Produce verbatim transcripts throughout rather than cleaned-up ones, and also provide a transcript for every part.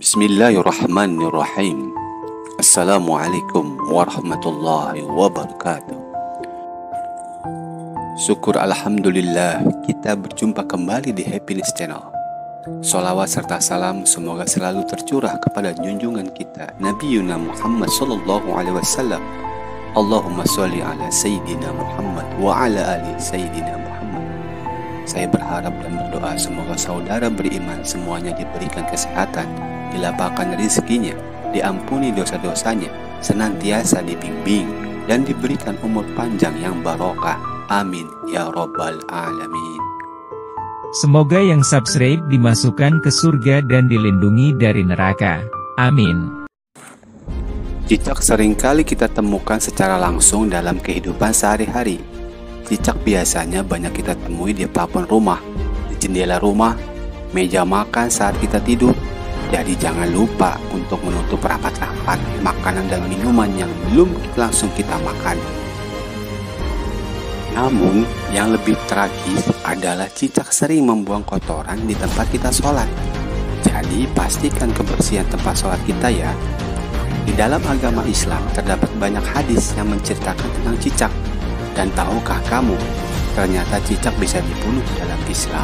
Bismillahirrahmanirrahim. Assalamualaikum warahmatullahi wabarakatuh. Syukur alhamdulillah kita berjumpa kembali di Happiness Channel. Sholawat serta salam semoga selalu tercurah kepada junjungan kita Nabi Yuna Muhammad sallallahu alaihi wasallam. Allahumma sholli ala Sayyidina Muhammad wa ala ali Sayyidina Muhammad. Saya berharap dan berdoa semoga saudara beriman semuanya diberikan kesehatan, dilapangkan rezekinya, diampuni dosa-dosanya, senantiasa dibimbing, dan diberikan umur panjang yang barokah. Amin ya robbal alamin. Semoga yang subscribe dimasukkan ke surga dan dilindungi dari neraka. Amin. Cicak seringkali kita temukan secara langsung dalam kehidupan sehari-hari. Cicak biasanya banyak kita temui di plafon rumah, di jendela rumah, meja makan saat kita tidur. Jadi jangan lupa untuk menutup rapat-rapat makanan dan minuman yang belum langsung kita makan. Namun, yang lebih tragis adalah cicak sering membuang kotoran di tempat kita sholat. Jadi, pastikan kebersihan tempat sholat kita ya. Di dalam agama Islam terdapat banyak hadis yang menceritakan tentang cicak. Dan tahukah kamu, ternyata cicak bisa dibunuh dalam Islam.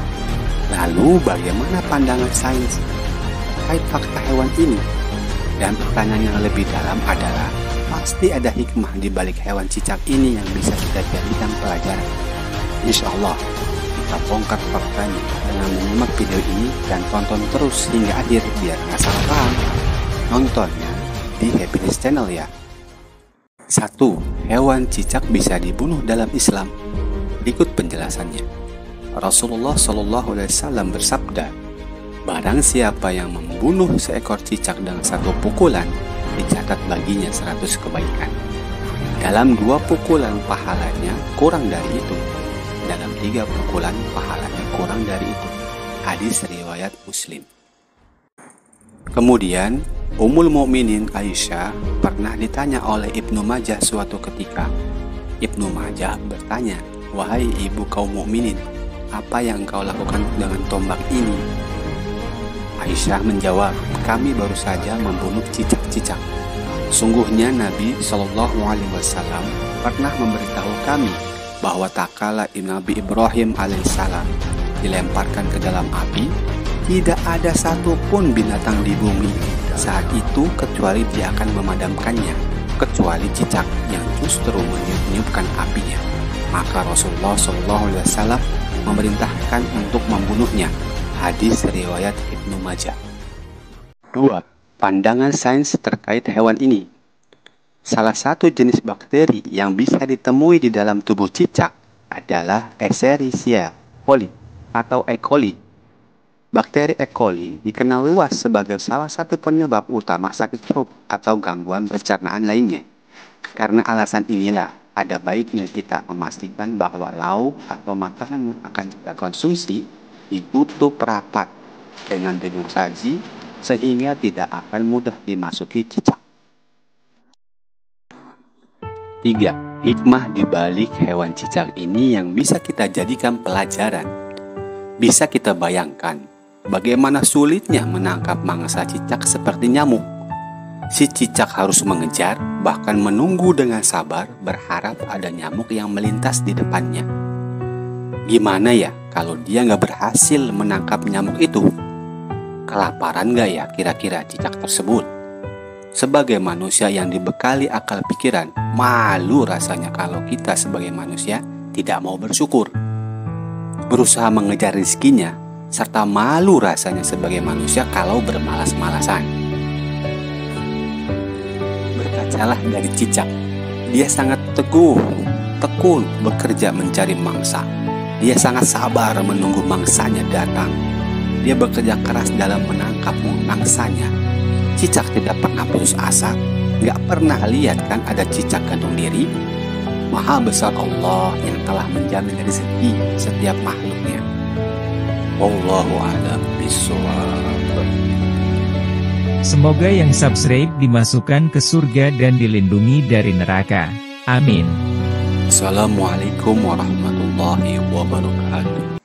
Lalu, bagaimana pandangan sains terkait fakta hewan ini? Dan pertanyaan yang lebih dalam adalah, pasti ada hikmah di balik hewan cicak ini yang bisa kita jadikan pelajaran. Insya Allah, kita bongkar faktanya dengan menyimak video ini dan tonton terus hingga akhir biar nggak salah paham. Nontonnya di Happiness Channel ya. Satu. Hewan cicak bisa dibunuh dalam Islam. Berikut penjelasannya. Rasulullah shallallahu alaihi wasallam bersabda, barang siapa yang membunuh seekor cicak dengan satu pukulan, dicatat baginya seratus kebaikan. Dalam dua pukulan pahalanya kurang dari itu. Dalam tiga pukulan pahalanya kurang dari itu. Hadis riwayat Muslim. Kemudian Ummul Mukminin Aisyah pernah ditanya oleh Ibnu Majah suatu ketika. Ibnu Majah bertanya, wahai ibu kaum mukminin, apa yang engkau lakukan dengan tombak ini? Aisyah menjawab, kami baru saja membunuh cicak-cicak. Sungguhnya Nabi Shallallahu Alaihi Wasallam pernah memberitahu kami bahwa tak kala Nabi Ibrahim alaihissalam dilemparkan ke dalam api, tidak ada satupun binatang di bumi saat itu kecuali dia akan memadamkannya, kecuali cicak yang justru meniupkan apinya. Maka Rasulullah shallallahu alaihi wasallam memerintahkan untuk membunuhnya. Hadis riwayat Ibnu Majah. Dua. Pandangan sains terkait hewan ini. Salah satu jenis bakteri yang bisa ditemui di dalam tubuh cicak adalah Escherichia coli atau E. coli. Bakteri E. coli dikenal luas sebagai salah satu penyebab utama sakit perut atau gangguan pencernaan lainnya. Karena alasan inilah, ada baiknya kita memastikan bahwa lauk atau makanan yang akan kita konsumsi ditutup rapat dengan timun saji sehingga tidak akan mudah dimasuki cicak. Tiga. Hikmah di balik hewan cicak ini yang bisa kita jadikan pelajaran. Bisa kita bayangkan bagaimana sulitnya menangkap mangsa cicak seperti nyamuk. Si cicak harus mengejar, bahkan menunggu dengan sabar, berharap ada nyamuk yang melintas di depannya. Gimana ya kalau dia nggak berhasil menangkap nyamuk itu? Kelaparan nggak ya kira-kira cicak tersebut? Sebagai manusia yang dibekali akal pikiran, malu rasanya kalau kita sebagai manusia tidak mau bersyukur, berusaha mengejar rezekinya, serta malu rasanya sebagai manusia kalau bermalas-malasan. Berkacalah dari cicak. Dia sangat teguh, tekun bekerja mencari mangsa. Dia sangat sabar menunggu mangsanya datang. Dia bekerja keras dalam menangkap mangsanya. Cicak tidak pernah putus asa. Gak pernah lihat kan ada cicak gantung diri? Maha besar Allah yang telah menjamin rezeki setiap makhluknya. Wallahu a'lam bishawab. Semoga yang subscribe dimasukkan ke surga dan dilindungi dari neraka. Amin. Assalamualaikum warahmatullahi wabarakatuh.